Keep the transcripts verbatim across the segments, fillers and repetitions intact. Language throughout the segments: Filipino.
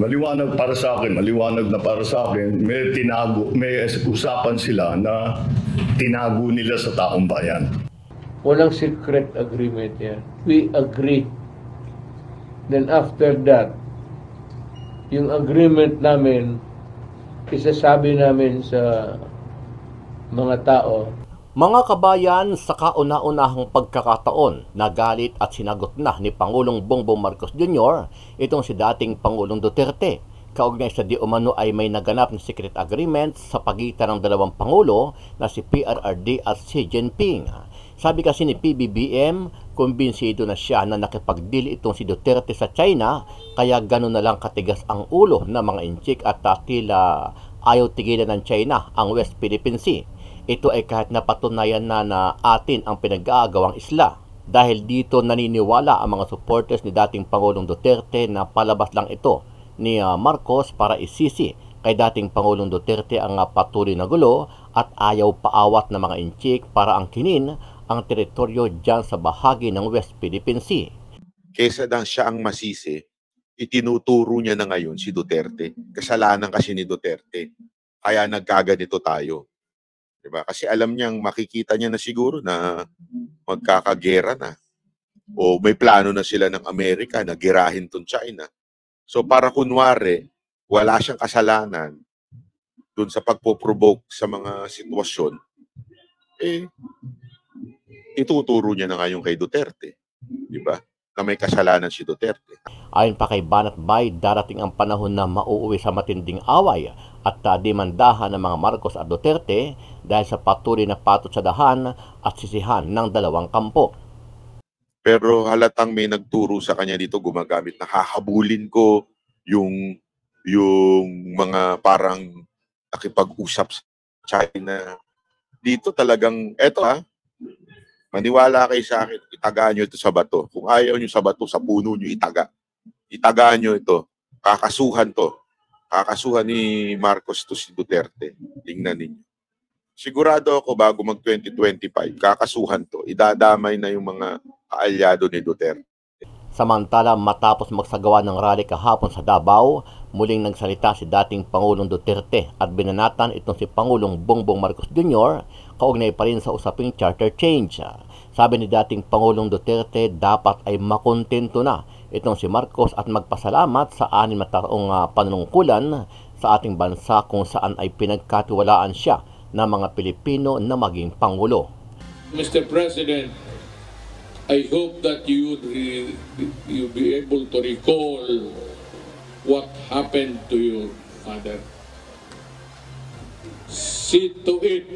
Maliwanag para sa akin, maliwanag na para sa akin, may tinago, may usapan sila na tinago nila sa taong bayan. Walang secret agreement yan. We agree. Then after that, yung agreement namin, isasabi namin sa mga tao. Mga kabayan, sa kauna-unahang pagkakataon, nagalit at sinagot na ni Pangulong Bongbong Marcos Junior itong si dating Pangulong Duterte. Kaugnay sa di umano ay may naganap na secret agreement sa pagitan ng dalawang Pangulo na si P R R D at Xi Jinping. Sabi kasi ni P B B M, kumbinsido na siya na nakipag-deal itong si Duterte sa China, kaya gano'n na lang katigas ang ulo ng mga inchik at tila ayaw tigilan ng China ang West Philippine Sea. Ito ay kahit napatunayan na na atin ang pinag-aagawang isla. Dahil dito naniniwala ang mga supporters ni dating Pangulong Duterte na palabas lang ito ni Marcos para isisi kay dating Pangulong Duterte ang patuloy na gulo at ayaw paawat ng mga inchik para angkinin ang teritoryo dyan sa bahagi ng West Philippine Sea. Kesa lang siya ang masisi, itinuturo niya na ngayon si Duterte. Kasalanan kasi ni Duterte. Kaya nagkaganito tayo. Diba? Kasi alam niyang makikita niya na siguro na magkakagera na. O may plano na sila ng Amerika na girahin tong China. So para kunwari, wala siyang kasalanan dun sa pagpo-provoke sa mga sitwasyon, eh, ituturo niya na ngayon kay Duterte. Diba? Na may kasalanan si Duterte. Ayon pa kay Banat Bay, darating ang panahon na mauuwi sa matinding away at uh, demandahan ng mga Marcos at Duterte dahil sa patuloy na patutsadahan at sisihan ng dalawang kampo. Pero halatang may nagturo sa kanya dito gumagamit na hahabulin ko yung yung mga parang nakipag-usap sa China. Dito talagang, eto ha, maniwala kayo sa akin, itagaan nyo ito sa bato. Kung ayaw nyo sa bato, sa puno nyo itaga. Itagaan nyo ito. Kakasuhan to. Kakasuhan ni Marcos to si Duterte. Tingnan ninyo. Sigurado ako bago mag twenty twenty-five, kakasuhan to. Idadamay na yung mga kaalyado ni Duterte. Samantala, matapos magsagawa ng rally kahapon sa Davao, muling nagsalita si dating Pangulong Duterte at binanatan itong si Pangulong Bongbong Marcos Junior kaugnay pa rin sa usaping charter change. Sabi ni dating Pangulong Duterte, dapat ay makontento na itong si Marcos at magpasalamat sa anim na taong uh, panunungkulan sa ating bansa kung saan ay pinagkatiwalaan siya ng mga Pilipino na maging Pangulo. Mister President, I hope that you would re, you be able to recall what happened to your father. See to it.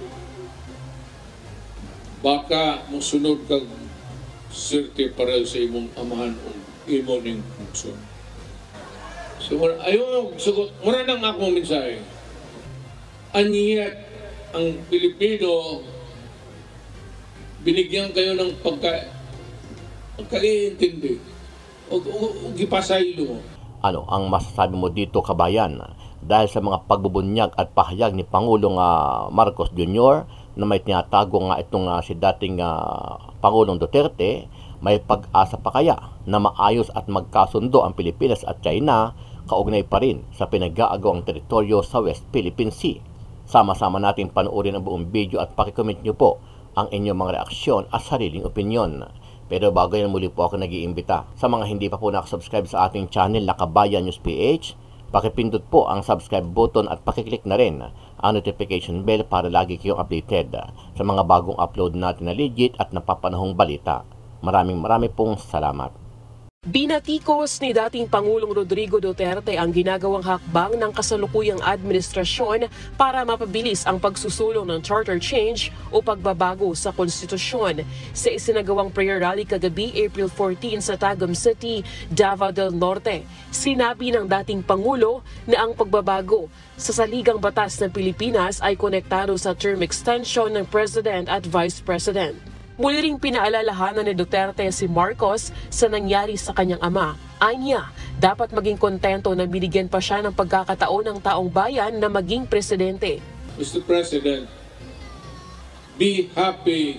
Baka musunod kang sirte para sa imong amahan o imo ning puso. So, ayaw, sugot, mura nang akong mensahe. And yet, ang Pilipino, binigyan kayo ng pagka, pagkaintindi o, o, o gipasaylo. Ano ang masasabi mo dito, kabayan? Dahil sa mga pagbubunyag at pahayag ni Pangulong uh, Marcos Junior na may tinatago nga itong uh, si dating uh, Pangulong Duterte, may pag-asa pa kaya na maayos at magkasundo ang Pilipinas at China kaugnay pa rin sa pinag-aagawang teritoryo sa West Philippine Sea? Sama-sama natin panoorin ang buong video at pakicomment nyo po ang inyong mga reaksyon at sariling opinyon. Pero bago yan, muli po ako nag-iimbita sa mga hindi pa po nakasubscribe sa ating channel na Kabayan News P H, pakipindot po ang subscribe button at pakiclick na rin ang notification bell para lagi kayong updated sa mga bagong upload natin na legit at napapanahong balita. Maraming maraming pong salamat. Binatikos ni dating Pangulong Rodrigo Duterte ang ginagawang hakbang ng kasalukuyang administrasyon para mapabilis ang pagsusulong ng charter change o pagbabago sa konstitusyon. Sa isinagawang prayer rally kagabi April fourteen sa Tagum City, Davao del Norte, sinabi ng dating Pangulo na ang pagbabago sa saligang batas ng Pilipinas ay konektado sa term extension ng President at Vice President. Muli ring pinaalalahanan ni Duterte si Marcos sa nangyari sa kanyang ama. Anya, dapat maging kontento na binigyan pa siya ng pagkakataon ng taong bayan na maging presidente. Mister President, be happy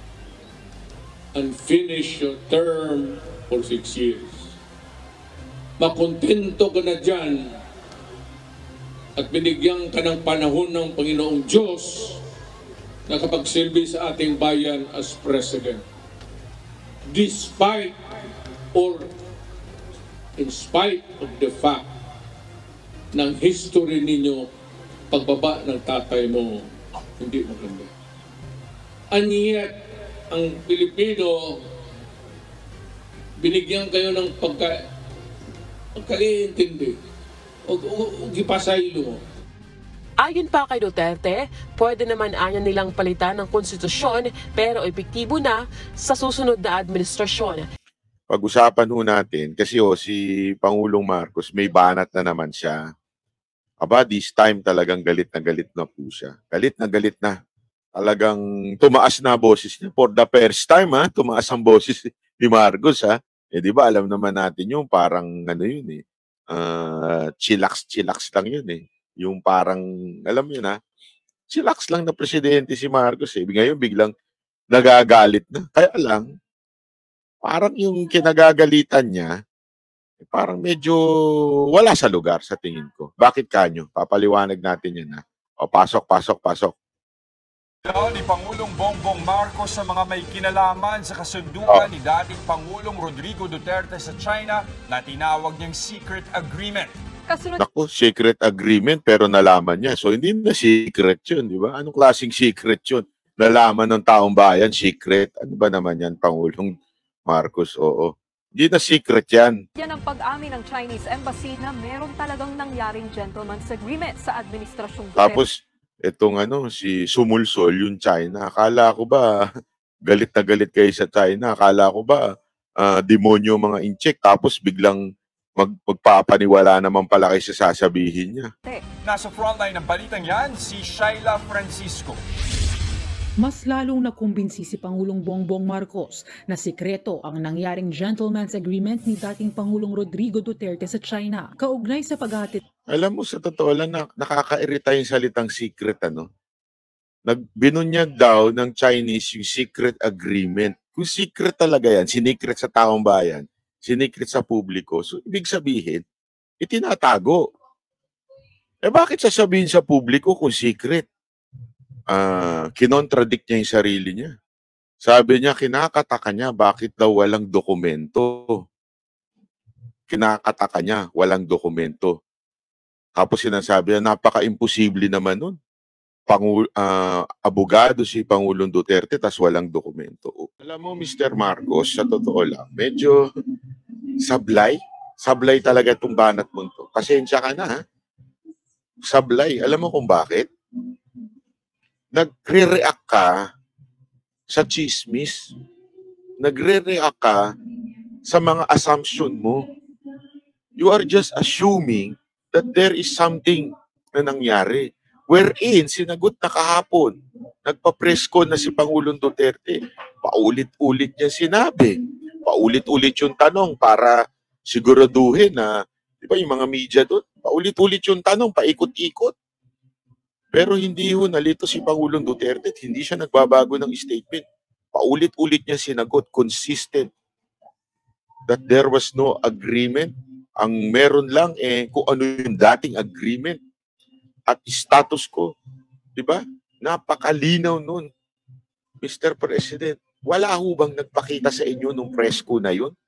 and finish your term for six years. makontento ka na dyan at binigyan ka ng panahon ng Panginoong Diyos na kapagsilbi sa ating bayan as President. Despite or in spite of the fact ng history ninyo, pagbaba ng tatay mo, hindi maganda. And yet, ang Pilipino, binigyan kayo ng pagka, pagkaiintindi. O, o, o gipasaylo mo. Ayon pa kay Duterte, pwede naman anya nilang palitan ng konstitusyon pero epektibo na sa susunod na administrasyon. Pag-usapan ho natin, kasi oh, si Pangulong Marcos, may banat na naman siya. Aba, this time talagang galit na galit na po siya. Galit na galit na. Talagang tumaas na boses niya. For the first time, ha, tumaas ang boses ni Marcos. Ha? Eh, di ba, alam naman natin yung parang, ano yun eh, uh, chillax-chillax lang yun eh. Yung parang, alam yun ha, chillax lang na presidente si Marcos eh. Ngayon, biglang nagagalit na. Kaya lang, parang yung kinagagalitan niya, parang medyo wala sa lugar sa tingin ko. Bakit kanyo? Papaliwanag natin yan ha. O, pasok, pasok, pasok. Daw ni Pangulong Bongbong Marcos sa mga may kinalaman sa kasunduan ni dating Pangulong Rodrigo Duterte sa China na tinawag niyang secret agreement. Kasunod Naku, secret agreement pero nalaman niya. So hindi na secret yun, di ba? Anong klaseng secret yun? Nalaman ng taong bayan, secret. Ano ba naman yan, Pangulong Marcos? Oo. Hindi na secret yan. yan ang pag-amin ng Chinese Embassy na meron talagang nangyaring gentleman's agreement sa administrasyong Duterte. Tapos, itong ano, si Sumulsol, yung China. Akala ko ba, galit na galit kayo sa China. Akala ko ba, uh, demonyo mga incheck. Tapos biglang mag magpapaniwala naman pala kayo sa sasabihin niya. Nasa frontline ng balitang yan, si Shaila Francisco. Mas lalong nakumbinsi si Pangulong Bongbong Marcos na sikreto ang nangyaring gentleman's agreement ni dating Pangulong Rodrigo Duterte sa China kaugnay sa paghatid. Alam mo, sa totoo lang, na, nakakairita yung salitang secret, ano? Nagbinunyag daw ng Chinese yung secret agreement. Kung secret talaga yan, sinikret sa taong bayan, sinikret sa publiko, so ibig sabihin, itinatago. Eh bakit sasabihin sa publiko kung secret? Uh, kinontradict niya yung sarili niya. Sabi niya, kinakataka niya, bakit daw walang dokumento? Kinakataka niya, walang dokumento. Tapos sinasabi niya, napaka-imposible naman nun. Pangu uh, abogado si Pangulong Duterte, tas walang dokumento. Alam mo, Mister Marcos, sa totoo lang, medyo sablay. Sablay talaga itong banat mo to. Pasensya ka na, ha? Sablay. Alam mo kung bakit? Nagre-react ka sa chismis. Nagre-react ka sa mga assumption mo. You are just assuming that there is something na nangyari. Wherein, sinagot na kahapon, nagpa-press con na si Pangulong Duterte. Paulit-ulit niya sinabi. Paulit-ulit yung tanong para siguraduhin na, di ba yung mga media doon, paulit-ulit yung tanong, paikot-ikot. Pero hindi ho nalito si Pangulong Duterte, hindi siya nagbabago ng statement. Paulit-ulit niya sinagot, consistent, that there was no agreement. Ang meron lang eh kung ano yung dating agreement at status ko. Diba? Napakalinaw nun. Mister President, wala ho bang nagpakita sa inyo nung press ko na yun?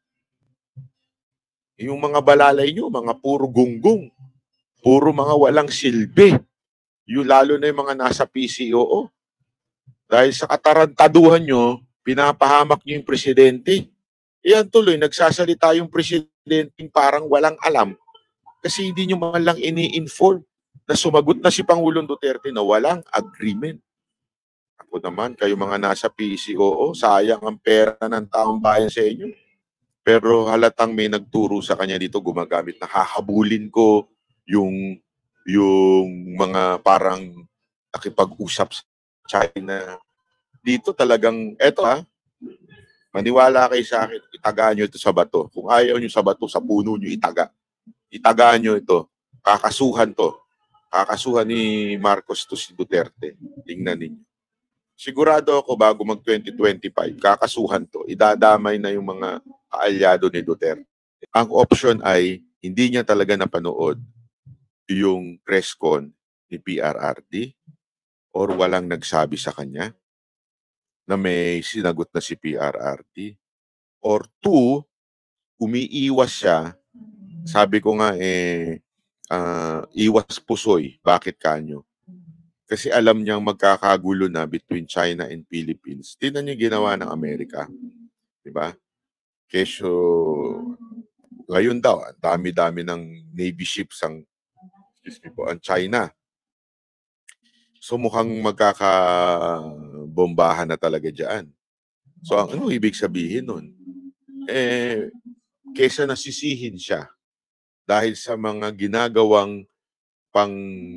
Yung mga balalay nyo, mga puro gunggong, puro mga walang silbi. Yung lalo na yung mga nasa P C O O. Dahil sa katarantaduhan nyo, pinapahamak nyo yung presidente. Iyan tuloy, nagsasalita yung presidente parang walang alam. Kasi hindi nyo man lang ini-inform na sumagot na si Pangulong Duterte na walang agreement. Ako naman, kayo mga nasa P C O O, sayang ang pera ng taong bayan sa inyo. Pero halatang may nagturo sa kanya dito, gumagamit na hahabulin ko yung yung mga parang nakipag-usap sa China. Dito talagang, eto ha, maniwala kayo sa akin, itagaan nyo ito sa bato. Kung ayaw nyo sa bato, sa puno nyo itaga. Itagaan nyo ito. Kakasuhan to. Kakasuhan ni Marcos to si Duterte. Tingnan ninyo. Sigurado ako bago mag twenty twenty-five, kakasuhan to. Idadamay na yung mga kaalyado ni Duterte. Ang option ay hindi niya talaga napanood yung press con ni P R R D or walang nagsabi sa kanya na may sinagot na si P R R D. Or two, umiiwas siya. Sabi ko nga eh, ah, iwas pusoy. Bakit kanyo? Kasi alam niyang magkakagulo na between China and Philippines. Tingnan niyo ginawa ng Amerika. Diba? Kesyo, ngayon daw, ang dami-dami ng Navy ships ang, excuse me po, ang China. So mukhang magkakabombahan na talaga dyan. So ang ano ibig sabihin nun? Eh, kesa nasisihin siya dahil sa mga ginagawang pang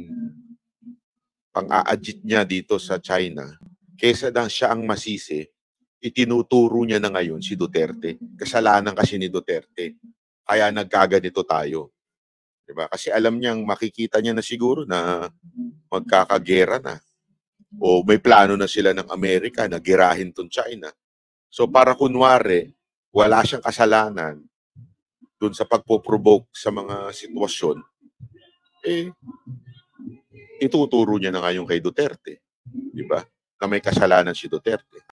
pang-aajit niya dito sa China, kesa na siya ang masisi, itinuturo niya na ngayon si Duterte. Kasalanan kasi ni Duterte. Kaya nagkaganito tayo. Diba? Kasi alam niyang makikita niya na siguro na magkakagera na. O may plano na sila ng Amerika na girahin tong China. So para kunwari, wala siyang kasalanan dun sa pagpo-provoke sa mga sitwasyon, eh, ituturo niya na ngayon kay Duterte. Diba? Na may kasalanan si Duterte.